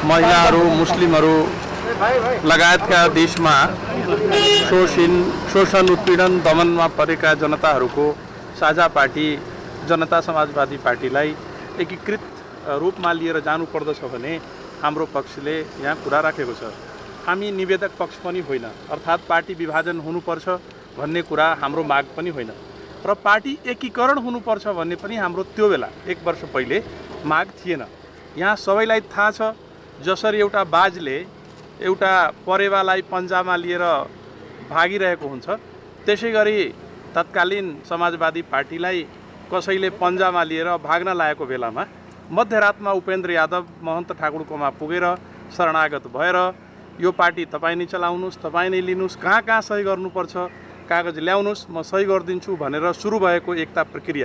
महिलाहरू मुस्लिमहरू लगायतका देशमा शोषण उत्पीडन दमनमा परेका जनताहरूको साझा पार्टी जनता समाजवादी पार्टीलाई एकीकृत रूपमा लिएर जानुपर्दछ भने हाम्रो पक्षले यहाँ कुरा राखेको छ। हामी निवेदक पक्ष पनि होइन, अर्थात् पार्टी विभाजन हुनुपर्छ भन्ने कुरा हाम्रो माग पनि होइन र पार्टी एकीकरण हुनुपर्छ भन्ने पनि हाम्रो त्यो बेला 1 वर्ष पहिले माग थिएन। यहाँ सबैलाई थाहा छ जसरी एउटा बाजले एउटा परेवालाई पन्जामा लिएर भागिरहेको हुन्छ त्यसैगरी तत्कालीन समाजवादी पार्टीलाई कसैले पन्जामा लिएर भाग्न लागेको बेलामा मध्यरातमा उपेन्द्र यादव महन्त ठाकुरकोमा पुगेर शरणागत भएर यो पार्टी तपाईँ नै चलाउनुस्, तपाईँ नै लिनुस्, कहाँ कहाँ सही गर्नुपर्छ कागज ल्याउनुस्, म सही गरिदिन्छु भनेर सुरु भएको एकता प्रक्रिया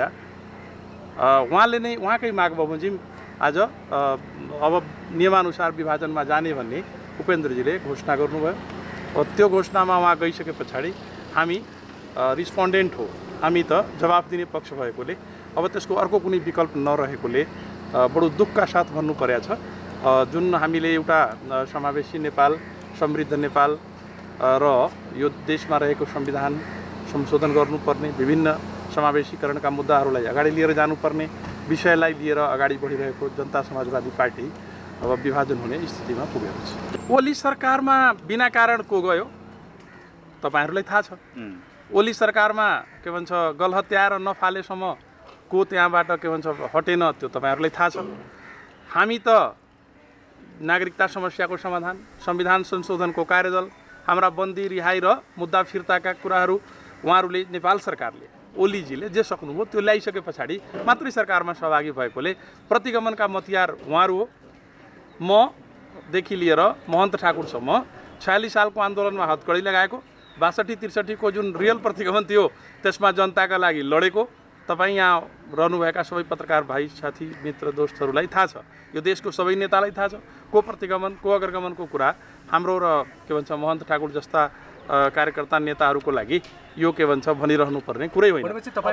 उहाँले नै उहाँकै माग बमोजिम आज अब नियमानुसार विभाजनमा जाने भन्ने उपेन्द्रजीले घोषणा गर्नुभयो। त्यो घोषणामा उहाँ गइसके पछाडि हामी रिस्पोन्डेन्ट हो, हामी त जवाफ दिने पक्ष भएकोले अब त्यसको अर्को कुनै विकल्प नरहेकोले बडो दुःखका साथ भन्नु परेको छ। जुन हामीले एउटा समावेशी नेपाल, समृद्ध नेपाल र यो देशमा रहेको संविधान संशोधन गर्नुपर्ने, विभिन्न समावेशीकरणका मुद्दाहरूलाई अगाडि लिएर जानुपर्ने विषयलाई लिएर अगाडि बढिरहेको जनता समाजवादी पार्टी अब विभाजन हुने स्थितिमा पुगेको छ। ओली सरकारमा बिना कारण को गयो तपाईहरुलाई थाहा छ। ओली सरकारमा के भन्छ गलहत्याएर नफालेसम्म को त्यहाँबाट के भन्छ हटेन त्यो तपाईहरुलाई थाहा छ। हामी त नागरिकता समस्याको समाधान, संविधान संशोधनको कार्यदल, हाम्रा बन्दी रिहाई र मुद्दा फिर्ताका कुराहरू उहाँहरूले नेपाल सरकारले ओलीजीले जे सक्नुभयो त्यो ल्याइसके पछाडि मात्रै सरकारमा सहभागी भएकोले प्रतिगमनका मतियार उहाँहरू हो। म देखि लिएर महन्त ठाकुरसम्म 46 सालको आन्दोलनमा हतकडी लगाएको, 62-63 को जुन रियल प्रतिगमन थियो त्यसमा जनताका लागि लडेको तपाईँ यहाँ रहनुभएका सबै पत्रकार भाइ साथी मित्र दोस्तहरूलाई थाहा छ। यो देशको सबै नेतालाई थाहा छ को प्रतिगमन को अग्रगमनको कुरा हाम्रो र के भन्छ महन्त ठाकुर जस्ता कार्यकर्ता नेताहरूको लागि यो के भन्छ भनिरहनु पर्ने कुरै होइन।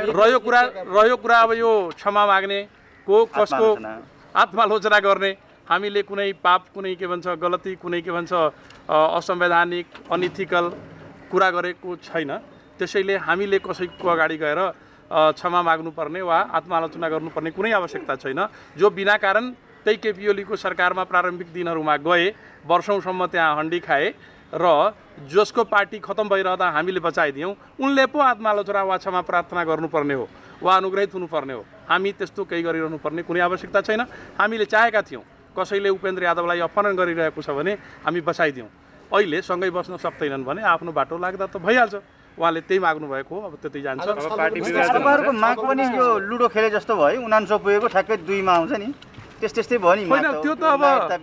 रह्यो कुरा अब यो क्षमा माग्ने को कसको आत्मालोचना गर्ने, हामीले कुनै पाप कुनै के भन्छ गलती कुनै के भन्छ असंवैधानिक अनइथिकल कुरा गरेको छैन। त्यसैले हामीले कसैको अगाडि गएर क्षमा माग्नुपर्ने वा आत्मालोचना गर्नुपर्ने कुनै आवश्यकता छैन। जो बिना कारण त्यही केपी ओलीको सरकारमा प्रारम्भिक दिनहरूमा गए, वर्षौंसम्म त्यहाँ हण्डी खाए र जसको पार्टी खत्म भइरहँदा हामीले बचाइदियौँ उनले पो आत्मालोचना वा क्षमा प्रार्थना गर्नुपर्ने हो वा अनुग्रहित हुनुपर्ने हो। हामी त्यस्तो केही गरिरहनु पर्ने कुनै आवश्यकता छैन। हामीले चाहेका थियौँ कसैले उपेन्द्र यादवलाई अपहरण गरिरहेको छ भने हामी बचाइदियौँ, अहिले सँगै बस्न सक्दैनन् भने आफ्नो बाटो लाग्दा त भइहाल्छ। उहाँले त्यही माग्नु भएको हो, अब त्यतै जान्छ। तपाईँहरुको माग पनि यो लुडो खेले जस्तो भयो, 49 पुगेको ठ्याक्कै 2 मा आउँछ नि, त्यस्तै भयो नि। होइन त्यो त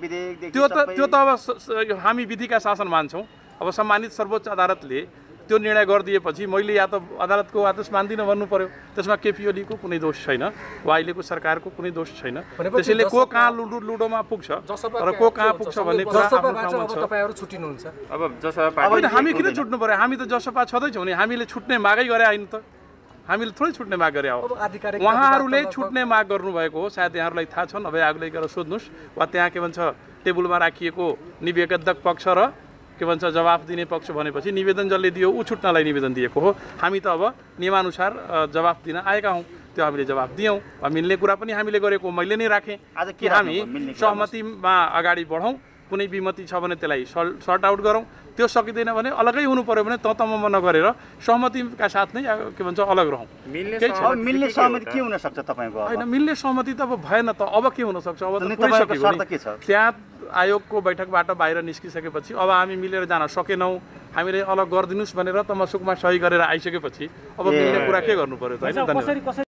अब हामी विधिका शासन मान्छौँ। अब सम्मानित सर्वोच्च अदालतले त्यो निर्णय गरिदिएपछि मैले या त अदालतको आदेश मान्दिनँ भन्नु पर्यो। त्यसमा केपी ओलीको कुनै दोष छैन वा अहिलेको सरकारको कुनै दोष छैन। त्यसैले को कहाँ लुडोमा पुग्छ र को कहाँ पुग्छ भन्ने कुरा आफ्नो ठाउँमा छ। तपाईहरु छुटिनुहुन्छ अब जसपा हामी किन छुट्नु पर्यो? हामी त जसपा छँदैछौँ नि, हामीले छुट्ने मागै गरे होइन त, हामीले थोरै छुट्ने माग गरे हो। उहाँहरूले छुट्ने माग गर्नुभएको हो, सायद यहाँहरूलाई थाहा छ, नभए आगो गएर सोध्नुहोस् वा त्यहाँ के भन्छ टेबलमा राखिएको निवेदक पक्ष र के भन्छ जवाफ दिने पक्ष भनेपछि निवेदन जसले दियो ऊ छुट्नलाई निवेदन दिएको हो। हामी त अब नियमानुसार जवाफ दिन आएका हौँ, त्यो हामीले जवाफ दियौँ वा मिल्ने कुरा पनि हामीले गरेको मैले नै राखेँ कि हामी सहमतिमा अगाडि बढौँ, कुनै विमति छ भने त्यसलाई सर्ट आउट गरौँ, त्यो सकिँदैन भने अलगै हुनु पर्यो भने ततममा नगरेर सहमतिका साथ नै के भन्छ अलग रहौँ। मिल्ने सहमति के हुन सक्छ तपाईको? हैन, मिल्ने सहमति त अब भएन त, अब के हुन सक्छ? अब त पुगिसक्यो नि। त्यहाँ आयोगको बैठकबाट बाहिर निस्किसकेपछि अब हामी मिलेर जान सकेनौँ, हामीले अलग गरिदिनुस् भनेर त मसुकमा सही गरेर आइसकेपछि अब मिल्ने कुरा के गर्नु पर्यो त? हैन, धन्यवाद।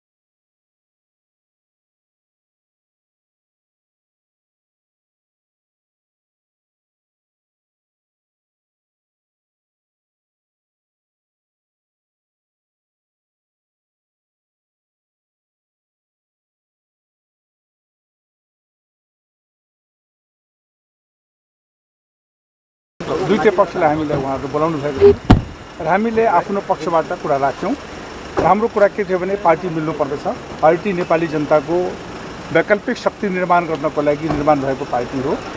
दुईटै पक्षलाई हामीले उहाँहरू बोलाउनु भएको र हामीले आफ्नो पक्षबाट कुरा राख्यौँ। हाम्रो कुरा के थियो भने पार्टी मिल्नु पर्दछ। पार्टी नेपाली जनताको वैकल्पिक शक्ति निर्माण गर्नको लागि निर्माण भएको पार्टी हो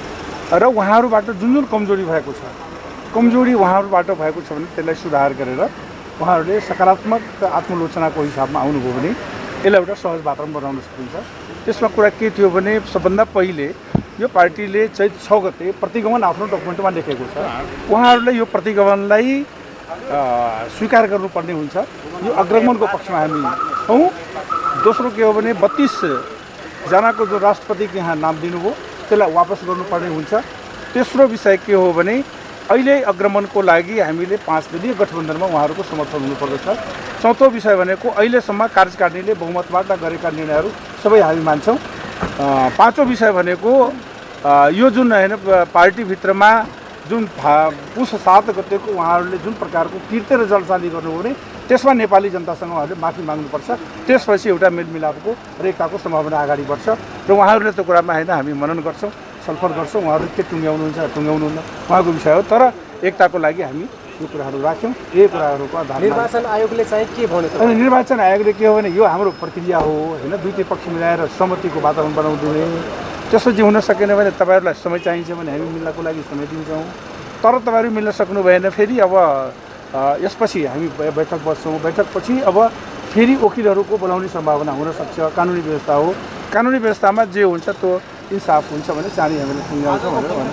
र उहाँहरूबाट जुन जुन कमजोरी भएको छ कमजोरी उहाँहरूबाट भएको छ भने त्यसलाई सुधार गरेर उहाँहरूले सकारात्मक आत्मलोचनाको हिसाबमा आउनुभयो भने यसलाई एउटा सहज वातावरण बनाउन सकिन्छ। त्यसमा कुरा के थियो भने सबभन्दा पहिले यो पार्टीले चैत 6 गते प्रतिगमन आफ्नो डकुमेन्टमा लेखेको छ। उहाँहरूले यो प्रतिगमनलाई स्वीकार गर्नुपर्ने हुन्छ। यो अग्रगमनको पक्षमा हामी छौँ। दोस्रो के हो भने 32 जनाको जो राष्ट्रपतिको यहाँ नाम दिनुभयो त्यसलाई वापस गर्नुपर्ने हुन्छ। तेस्रो विषय के हो भने अहिले अग्रगमनको लागि हामीले 5 दलीय गठबन्धनमा उहाँहरूको समर्थन हुनुपर्दछ। चौथो विषय भनेको अहिलेसम्म कार्यकारिणीले बहुमतबाट गरेका निर्णयहरू सबै हामी मान्छौँ। पाँचौँ विषय भनेको यो जुन होइन पार्टीभित्रमा जुन पुष 7 गतेको उहाँहरूले जुन प्रकारको कृत्य र जलसाली गर्नुभयो भने त्यसमा नेपाली जनतासँग उहाँहरूले माफी माग्नुपर्छ। त्यसपछि एउटा मेलमिलापको र एकताको सम्भावना अगाडि बढ्छ र उहाँहरूले त्यो कुरामा होइन हामी मनन गर्छौँ, छलफल गर्छौँ। उहाँहरूले के टुङ्ग्याउनुहुन्छ टुङ्ग्याउनुहुन्न उहाँको विषय हो। तर एकताको लागि हामी यो कुराहरू राख्यौँ। यही कुराहरूको आधारमा निर्वाचन आयोगले चाहिँ के भन्यो त? अनि निर्वाचन आयोगले के हो भने यो हाम्रो प्रक्रिया हो होइन, दुईटै पक्ष मिलाएर सहमतिको वातावरण बनाउँदिने। त्यसपछि हुन सकेन भने तपाईँहरूलाई समय चाहिन्छ भने हामी मिल्नको लागि समय दिन्छौँ। तर तपाईँहरू मिल्न सक्नु भएन फेरि अब यसपछि हामी बैठक बस्छौँ। बैठकपछि अब फेरि वकिलहरूको बोलाउने सम्भावना हुनसक्छ। कानुनी व्यवस्था हो। कानुनी व्यवस्थामा जे हुन्छ त्यो इन्साफ हुन्छ भने चाँडी हामीले टुङ्ग्याउँछौँ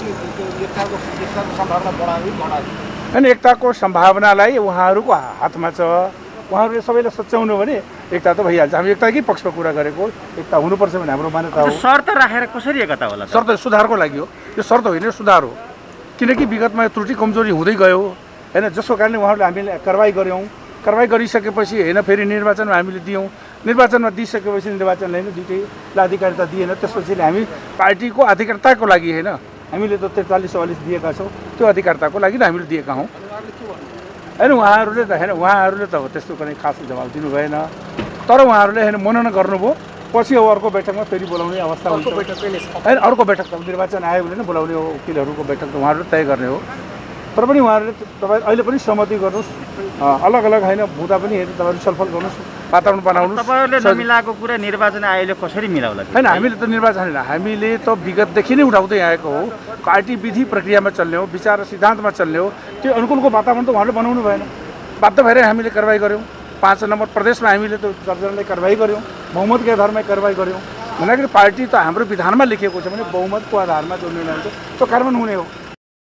अनि एकताको सम्भावनालाई उहाँहरूको हातमा छ। उहाँहरूले सबैलाई सच्याउनु भने एकता त भइहाल्छ। हामी एकताकै पक्षमा कुरा गरेको, एकता हुनुपर्छ भने हाम्रो मान्यता हो। शर्त राखेर कसरी एकता होला? शर्त सुधारको लागि हो। यो शर्त होइन, सुधार हो। किनकि विगतमा त्रुटि कमजोरी हुँदै गयो होइन, जसको कारणले उहाँहरूले हामीले कारवाही गऱ्यौँ। कारवाही गरिसकेपछि होइन फेरि निर्वाचनमा हामीले दियौँ। निर्वाचनमा दिइसकेपछि निर्वाचनले होइन दुईटैलाई अधिकारिता दिएन। त्यसपछि हामी पार्टीको अधिकारिताको लागि होइन हामीले त 43-44 दिएका छौँ। त्यो अधिकारिताको लागि त हामीले दिएका हौँ होइन। उहाँहरूले त होइन उहाँहरूले त त्यस्तो कुनै खास जवाब दिनु भएन। तर उहाँहरूले होइन मनन गर्नुभयो। पछि अब अर्को बैठकमा फेरि बोलाउने अवस्था हुन्छ होइन। अर्को बैठक त निर्वाचन आयोगले नै बोलाउने हो। वकिलहरूको बैठक त उहाँहरूले तय गर्ने हो। तर पनि उहाँहरूले तपाईँ अहिले पनि सहमति गर्नुहोस्। अलग अलग होइन हुँदा पनि हेर्नु तपाईँहरू छलफल गर्नुहोस्, वातावरण बनाउनुहोस्। तपाईँहरूले नमिलाएको कुरा निर्वाचन आयोगले कसरी मिलाउला? होइन हामीले त निर्वाचन होइन, हामीले त विगतदेखि नै उठाउँदै आएको हो। पार्टी विधि प्रक्रियामा चल्ने हो, विचार र सिद्धान्तमा चल्ने हो। त्यो अनुकूलको वातावरण त उहाँहरूले बनाउनु भएन। बाध्य भएर हामीले कारवाही गऱ्यौँ। 5 नम्बर प्रदेशमा हामीले त 4 जनालाई कारवाही गऱ्यौँ। बहुमतको आधारमा कारवाही गऱ्यौँ। भन्दाखेरि पार्टी त हाम्रो विधानमा लेखिएको छ भने बहुमतको आधारमा जो निर्णय हुन्छ त्यो कार्यान्वयन हुने हो।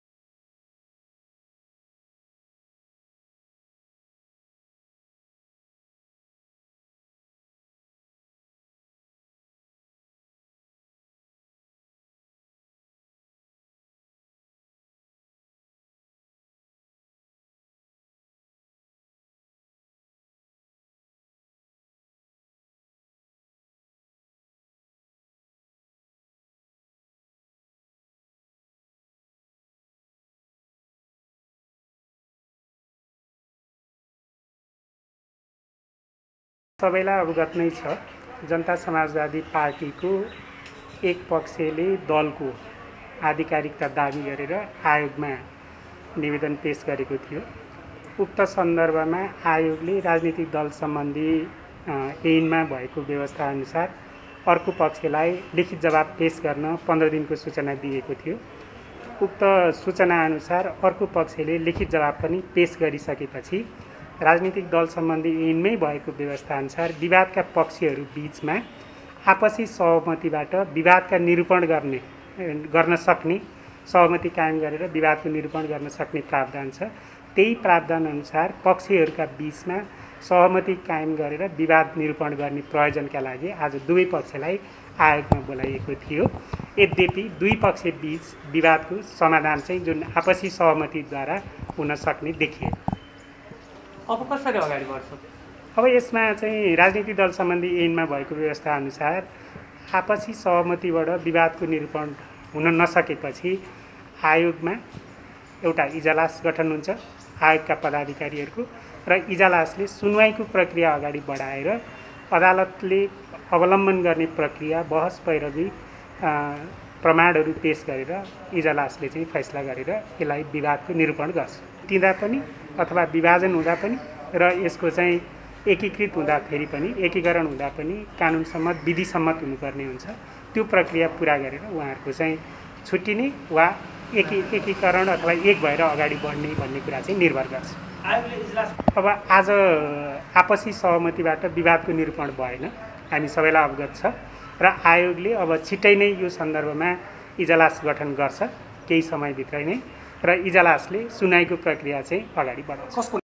सबैलाई अवगत नै छ, जनता समाजवादी पार्टीको एक पक्षले दलको आधिकारिकता दाबी गरेर आयोगमा निवेदन पेश गरेको थियो। उक्त सन्दर्भमा आयोगले राजनीतिक दल सम्बन्धी ऐनमा भएको व्यवस्था अनुसार अर्को पक्षलाई लिखित जवाब पेश गर्न 15 दिनको सूचना दिएको थियो। उक्त सूचना अनुसार अर्को पक्षले लिखित जवाब पनि पेश गरिसकेपछि राजनीतिक दल सम्बन्धी ऐनमै भएको व्यवस्था अनुसार विवादका पक्षहरू बीचमा आपसी सहमतिबाट विवादका निरूपण गर्न सक्ने सहमति कायम गरेर विवादको निरूपण गर्न सक्ने प्रावधान छ। त्यही प्रावधान अनुसार पक्षहरूका बीचमा सहमति कायम गरेर विवाद निरूपण गर्ने प्रयोजनका लागि आज दुवै पक्षलाई आयोगमा बोलाइएको थियो। यद्यपि दुई पक्ष बीच विवादको समाधान चाहिँ जुन आपसी सहमतिद्वारा हुन सक्ने देखियो। अब कसरी अगाडि बढ्छ? अब यसमा चाहिँ राजनीतिक दल सम्बन्धी ऐनमा भएको व्यवस्था अनुसार आपसी सहमतिबाट विवादको निरूपण हुन नसकेपछि आयोगमा एउटा इजलास गठन हुन्छ आयोगका पदाधिकारीहरूको र इजलासले सुनवाईको प्रक्रिया अगाडि बढाएर अदालतले अवलम्बन गर्ने प्रक्रिया बहस पैरवी प्रमाणहरू पेश गरेर इजलासले चाहिँ फैसला गरेर यसलाई विवादको निरूपण गर्छ। तिँदा पनि अथवा विभाजन हुँदा पनि र यसको चाहिँ एकीकृत हुँदाखेरि पनि एकीकरण हुँदा पनि कानुन सम्मत विधि सम्मत हुनुपर्ने हुन्छ। त्यो प्रक्रिया पुरा गरेर उहाँहरूको चाहिँ छुट्टिने वा एकीकरण अथवा एक भएर अगाडि बढ्ने भन्ने कुरा चाहिँ निर्भर गर्छ। अब आज आपसी सहमतिबाट विवादको निरूपण भएन, हामी सबैलाई अवगत छ र आयोगले अब छिट्टै नै यो सन्दर्भमा इजलास गठन गर्छ केही समयभित्रै नै र इजलासले सुनाइको प्रक्रिया चाहिँ अगाडि बढाउँछ।